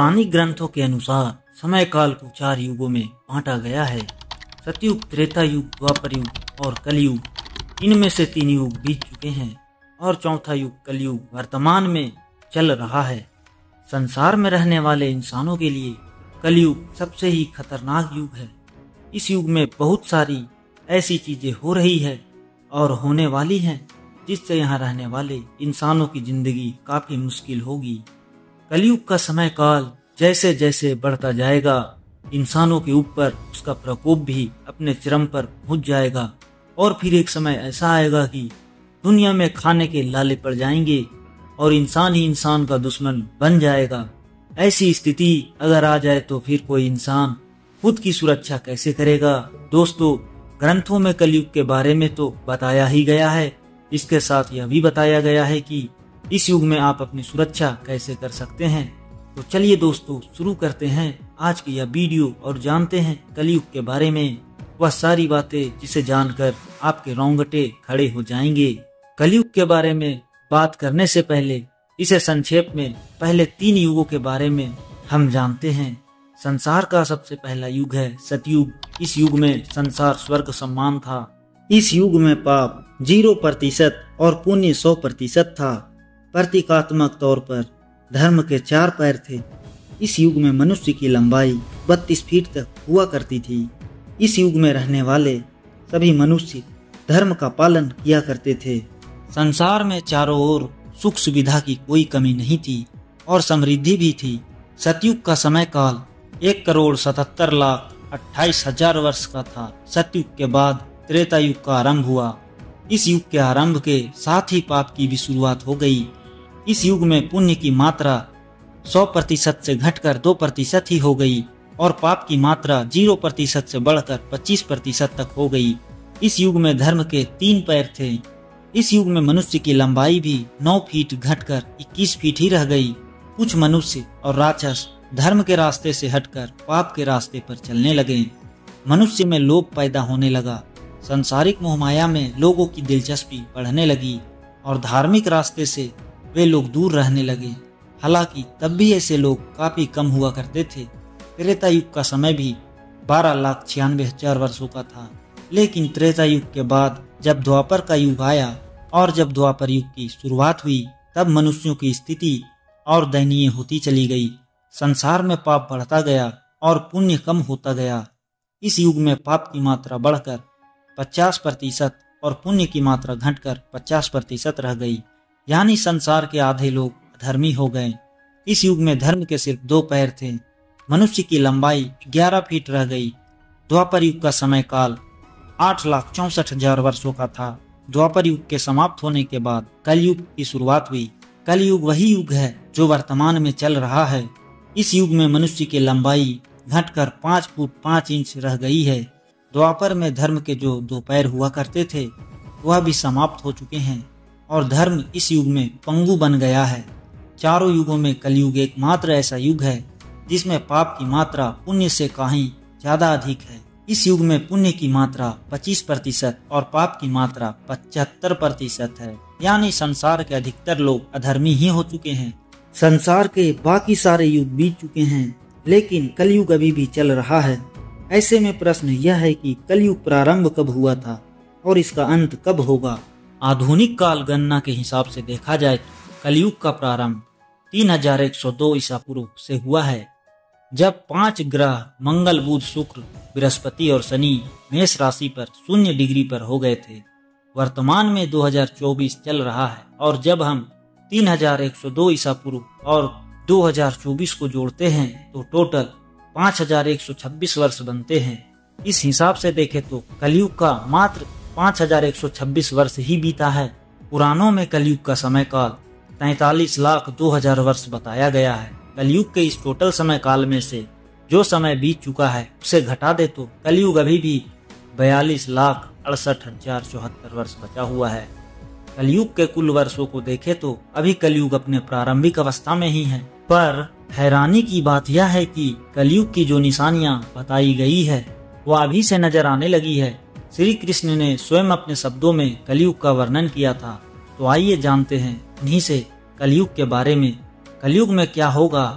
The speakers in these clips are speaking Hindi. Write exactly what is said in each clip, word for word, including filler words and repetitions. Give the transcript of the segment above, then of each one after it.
पौराणिक ग्रंथों के अनुसार समय काल को चार युगों में बांटा गया है। सतयुग, त्रेता युग, द्वापर युग और कलयुग। इनमें से तीन युग बीत चुके हैं और चौथा युग कलयुग वर्तमान में चल रहा है। संसार में रहने वाले इंसानों के लिए कलयुग सबसे ही खतरनाक युग है। इस युग में बहुत सारी ऐसी चीजें हो रही है और होने वाली हैं जिससे यहाँ रहने वाले इंसानों की जिंदगी काफी मुश्किल होगी। कलयुग का समय काल जैसे जैसे बढ़ता जाएगा, इंसानों के ऊपर उसका प्रकोप भी अपने चरम पर पहुंच जाएगा और फिर एक समय ऐसा आएगा कि दुनिया में खाने के लाले पड़ जाएंगे और इंसान ही इंसान का दुश्मन बन जाएगा। ऐसी स्थिति अगर आ जाए तो फिर कोई इंसान खुद की सुरक्षा कैसे करेगा? दोस्तों, ग्रंथों में कलयुग के बारे में तो बताया ही गया है, इसके साथ यह भी बताया गया है कि इस युग में आप अपनी सुरक्षा कैसे कर सकते हैं। तो चलिए दोस्तों, शुरू करते हैं आज की यह वीडियो और जानते हैं कलयुग के बारे में वह सारी बातें जिसे जानकर आपके रोंगटे खड़े हो जाएंगे। कलयुग के बारे में बात करने से पहले इसे संक्षेप में पहले तीन युगों के बारे में हम जानते हैं। संसार का सबसे पहला युग है सतयुग। इस युग में संसार स्वर्ग समान था। इस युग में पाप जीरो प्रतिशत और पुण्य सौ प्रतिशत था। प्रतीकात्मक तौर पर धर्म के चार पैर थे। इस युग में मनुष्य की लंबाई बत्तीस फीट तक हुआ करती थी। इस युग में रहने वाले सभी मनुष्य धर्म का पालन किया करते थे। संसार में चारों ओर सुख सुविधा की कोई कमी नहीं थी और समृद्धि भी थी। सतयुग का समय काल एक करोड़ सतहत्तर लाख अट्ठाईस हजार वर्ष का था। सतयुग के बाद त्रेता युग का आरंभ हुआ। इस युग के आरंभ के साथ ही पाप की भी शुरुआत हो गई। इस युग में पुण्य की मात्रा सौ प्रतिशत से घटकर दो प्रतिशत ही हो गई और पाप की मात्रा जीरो प्रतिशत से बढ़कर पच्चीस प्रतिशत तक हो गई। इस युग में धर्म के तीन पैर थे। इस युग में मनुष्य की लंबाई भी नौ फीट घटकर इक्कीस फीट ही रह गई। कुछ मनुष्य और राक्षस धर्म के रास्ते से हटकर पाप के रास्ते पर चलने लगे। मनुष्य में लोभ पैदा होने लगा। सांसारिक मोहमाया में लोगों की दिलचस्पी बढ़ने लगी और धार्मिक रास्ते से वे लोग दूर रहने लगे। हालांकि तब भी ऐसे लोग काफी कम हुआ करते थे। त्रेता युग का समय भी बारह लाख छियानवे हजार वर्षों का था। लेकिन त्रेता युग के बाद जब द्वापर का युग आया और जब द्वापर युग की शुरुआत हुई, तब मनुष्यों की स्थिति और दयनीय होती चली गई। संसार में पाप बढ़ता गया और पुण्य कम होता गया। इस युग में पाप की मात्रा बढ़कर पचास प्रतिशत और पुण्य की मात्रा घटकर पचास प्रतिशत रह गई, यानी संसार के आधे लोग धर्मी हो गए। इस युग में धर्म के सिर्फ दो पैर थे। मनुष्य की लंबाई ग्यारह फीट रह गई। द्वापर युग का समय काल आठ लाख चौसठ हजार वर्षों का था। द्वापर युग के समाप्त होने के बाद कलयुग की शुरुआत हुई। कलयुग वही युग है जो वर्तमान में चल रहा है। इस युग में मनुष्य की लंबाई घटकर पाँच फुट पाँच इंच रह गई है। द्वापर में धर्म के जो दो पैर हुआ करते थे वह भी समाप्त हो चुके हैं और धर्म इस युग में पंगु बन गया है। चारों युगों में कलयुग एकमात्र ऐसा युग है जिसमें पाप की मात्रा पुण्य से कहीं ज्यादा अधिक है। इस युग में पुण्य की मात्रा पच्चीस प्रतिशत और पाप की मात्रा पचहत्तर प्रतिशत है, यानी संसार के अधिकतर लोग अधर्मी ही हो चुके हैं। संसार के बाकी सारे युग बीत चुके हैं, लेकिन कलयुग अभी भी चल रहा है। ऐसे में प्रश्न यह है कि कलयुग प्रारंभ कब हुआ था और इसका अंत कब होगा? आधुनिक काल गणना के हिसाब से देखा जाए तो कलयुग का प्रारंभ तीन हजार एक सौ दो ईसा पूर्व से हुआ है, जब पांच ग्रह मंगल, बुध, शुक्र, बृहस्पति और शनि मेष राशि पर शून्य डिग्री पर हो गए थे। वर्तमान में दो हजार चौबीस चल रहा है और जब हम तीन हजार एक सौ दो ईसा पूर्व और दो हजार चौबीस को जोड़ते हैं तो टोटल पाँच हजार एक सौ छब्बीस वर्ष बनते हैं। इस हिसाब से देखें तो कलयुग का मात्र पाँच हजार एक सौ छब्बीस वर्ष ही बीता है। पुराणों में कलयुग का समय काल तैतालीस लाख दो हजार वर्ष बताया गया है। कलयुग के इस टोटल समय काल में से जो समय बीत चुका है उसे घटा दे तो कलयुग अभी भी बयालीस लाख अड़सठ हजार चौहत्तर वर्ष बचा हुआ है। कलयुग के कुल वर्षों को देखे तो अभी कलयुग अपने प्रारंभिक अवस्था में ही है। पर हैरानी की बात यह है कि कलयुग की जो निशानियां बताई गई है वह अभी से नजर आने लगी है। श्री कृष्ण ने स्वयं अपने शब्दों में कलयुग का वर्णन किया था। तो आइए जानते हैं इन्हीं से कलयुग के बारे में। कलयुग में क्या होगा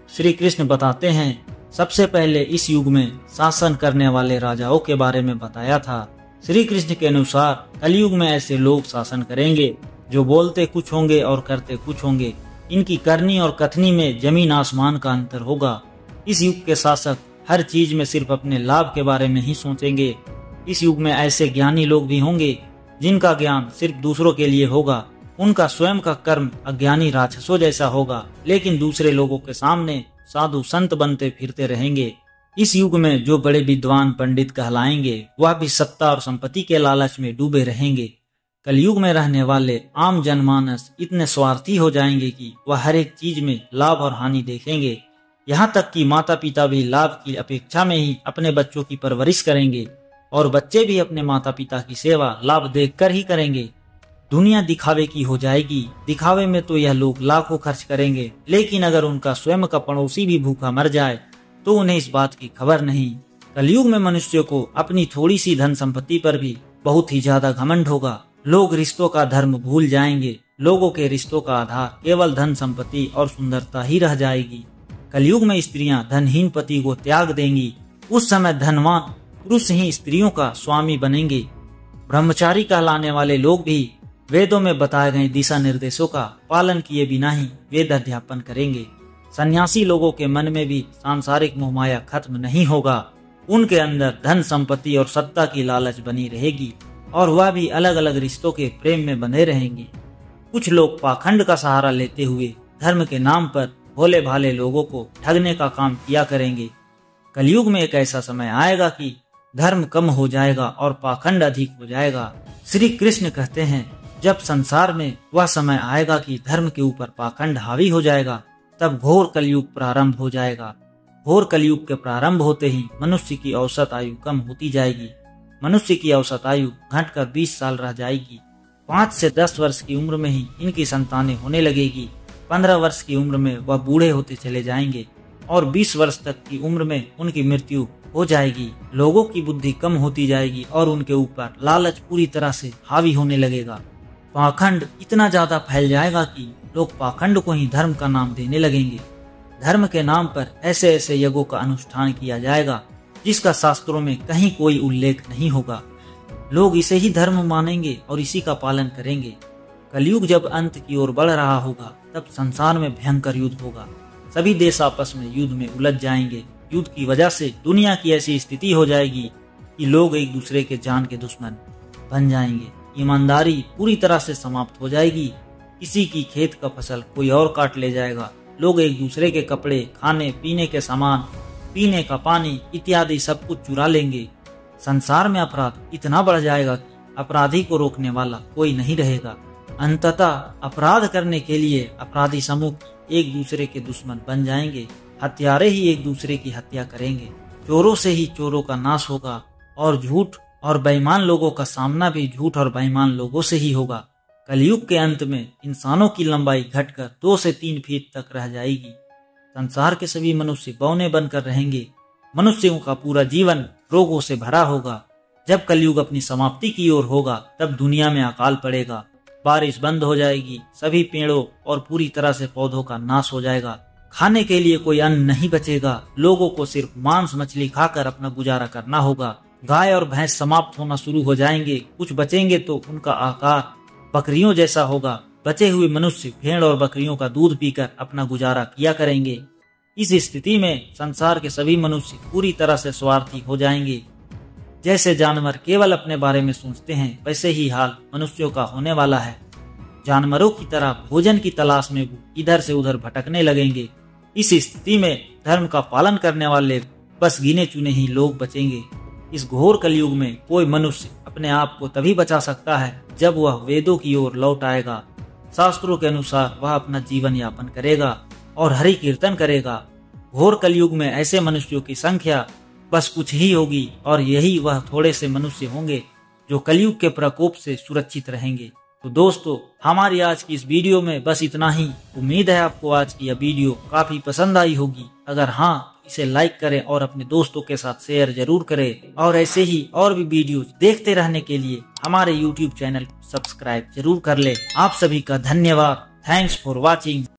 श्री कृष्ण बताते हैं, सबसे पहले इस युग में शासन करने वाले राजाओं के बारे में बताया था। श्री कृष्ण के अनुसार कलयुग में ऐसे लोग शासन करेंगे जो बोलते कुछ होंगे और करते कुछ होंगे। इनकी करनी और कथनी में जमीन आसमान का अंतर होगा। इस युग के शासक हर चीज में सिर्फ अपने लाभ के बारे में ही सोचेंगे। इस युग में ऐसे ज्ञानी लोग भी होंगे जिनका ज्ञान सिर्फ दूसरों के लिए होगा। उनका स्वयं का कर्म अज्ञानी राक्षसों जैसा होगा, लेकिन दूसरे लोगों के सामने साधु संत बनते फिरते रहेंगे। इस युग में जो बड़े विद्वान पंडित कहलाएंगे वह भी सत्ता और संपत्ति के लालच में डूबे रहेंगे। कलयुग में रहने वाले आम जनमानस इतने स्वार्थी हो जाएंगे कि वह हर एक चीज में लाभ और हानि देखेंगे। यहाँ तक कि माता पिता भी लाभ की अपेक्षा में ही अपने बच्चों की परवरिश करेंगे और बच्चे भी अपने माता पिता की सेवा लाभ देखकर ही करेंगे। दुनिया दिखावे की हो जाएगी। दिखावे में तो यह लोग लाखों खर्च करेंगे, लेकिन अगर उनका स्वयं का पड़ोसी भी भूखा मर जाए तो उन्हें इस बात की खबर नहीं। कलयुग में मनुष्य को अपनी थोड़ी सी धन संपत्ति पर भी बहुत ही ज्यादा घमंड होगा। लोग रिश्तों का धर्म भूल जाएंगे। लोगों के रिश्तों का आधार केवल धन संपत्ति और सुंदरता ही रह जाएगी। कलयुग में स्त्रियां धनहीन पति को त्याग देंगी। उस समय धनवान पुरुष ही स्त्रियों का स्वामी बनेंगे। ब्रह्मचारी कहलाने वाले लोग भी वेदों में बताए गए दिशा निर्देशों का पालन किए बिना ही वेद अध्यापन करेंगे। सन्यासी लोगों के मन में भी सांसारिक मोहमाया खत्म नहीं होगा। उनके अंदर धन संपत्ति और सत्ता की लालच बनी रहेगी और वह भी अलग अलग रिश्तों के प्रेम में बंधे रहेंगे। कुछ लोग पाखंड का सहारा लेते हुए धर्म के नाम पर भोले भाले लोगों को ठगने का काम किया करेंगे। कलयुग में एक ऐसा समय आएगा कि धर्म कम हो जाएगा और पाखंड अधिक हो जाएगा। श्री कृष्ण कहते हैं, जब संसार में वह समय आएगा कि धर्म के ऊपर पाखंड हावी हो जाएगा, तब घोर कलयुग प्रारंभ हो जाएगा। घोर कलयुग के प्रारंभ होते ही मनुष्य की औसत आयु कम होती जाएगी। मनुष्य की औसत आयु घटकर बीस साल रह जाएगी। पाँच से दस वर्ष की उम्र में ही इनकी संतानें होने लगेगी। पंद्रह वर्ष की उम्र में वह बूढ़े होते चले जाएंगे और बीस वर्ष तक की उम्र में उनकी मृत्यु हो जाएगी। लोगों की बुद्धि कम होती जाएगी और उनके ऊपर लालच पूरी तरह से हावी होने लगेगा। पाखंड इतना ज्यादा फैल जाएगा कि लोग पाखंड को ही धर्म का नाम देने लगेंगे। धर्म के नाम पर ऐसे ऐसे यज्ञों का अनुष्ठान किया जाएगा जिसका शास्त्रों में कहीं कोई उल्लेख नहीं होगा। लोग इसे ही धर्म मानेंगे और इसी का पालन करेंगे। कलयुग जब अंत की ओर बढ़ रहा होगा, तब संसार में भयंकर युद्ध होगा। सभी देश आपस में युद्ध में उलझ जाएंगे। युद्ध की वजह से दुनिया की ऐसी स्थिति हो जाएगी कि लोग एक दूसरे के जान के दुश्मन बन जाएंगे। ईमानदारी पूरी तरह से समाप्त हो जाएगी। किसी की खेत का फसल कोई और काट ले जाएगा। लोग एक दूसरे के कपड़े, खाने पीने के सामान, पीने का पानी इत्यादि सब कुछ चुरा लेंगे। संसार में अपराध इतना बढ़ जाएगा कि अपराधी को रोकने वाला कोई नहीं रहेगा। अंततः अपराध करने के लिए अपराधी समूह एक दूसरे के दुश्मन बन जाएंगे। हत्यारे ही एक दूसरे की हत्या करेंगे। चोरों से ही चोरों का नाश होगा और झूठ और बेईमान लोगों का सामना भी झूठ और बेईमान लोगों से ही होगा। कलयुग के अंत में इंसानों की लंबाई घटकर दो से तीन फीट तक रह जाएगी। संसार के सभी मनुष्य बौने बनकर रहेंगे। मनुष्यों का पूरा जीवन रोगों से भरा होगा। जब कलयुग अपनी समाप्ति की ओर होगा, तब दुनिया में अकाल पड़ेगा। बारिश बंद हो जाएगी। सभी पेड़ों और पूरी तरह से पौधों का नाश हो जाएगा। खाने के लिए कोई अन्न नहीं बचेगा। लोगों को सिर्फ मांस मछली खाकर अपना गुजारा करना होगा। गाय और भैंस समाप्त होना शुरू हो जाएंगे। कुछ बचेंगे तो उनका आकार बकरियों जैसा होगा। बचे हुए मनुष्य भेड़ और बकरियों का दूध पीकर अपना गुजारा किया करेंगे। इस स्थिति में संसार के सभी मनुष्य पूरी तरह से स्वार्थी हो जाएंगे। जैसे जानवर केवल अपने बारे में सोचते हैं, वैसे ही हाल मनुष्यों का होने वाला है। जानवरों की तरह भोजन की तलाश में वो इधर से उधर भटकने लगेंगे। इस स्थिति में धर्म का पालन करने वाले बस गिने चुने ही लोग बचेंगे। इस घोर कलयुग में कोई मनुष्य अपने आप को तभी बचा सकता है जब वह वेदों की ओर लौट आएगा। शास्त्रों के अनुसार वह अपना जीवन यापन करेगा और हरि कीर्तन करेगा। घोर कलयुग में ऐसे मनुष्यों की संख्या बस कुछ ही होगी और यही वह थोड़े से मनुष्य होंगे जो कलयुग के प्रकोप से सुरक्षित रहेंगे। तो दोस्तों, हमारी आज की इस वीडियो में बस इतना ही। उम्मीद है आपको आज की यह वीडियो काफी पसंद आई होगी। अगर हाँ, इसे लाइक करें और अपने दोस्तों के साथ शेयर जरूर करें और ऐसे ही और भी वीडियोस देखते रहने के लिए हमारे यूट्यूब चैनल को सब्सक्राइब जरूर कर ले। आप सभी का धन्यवाद। Thanks for watching.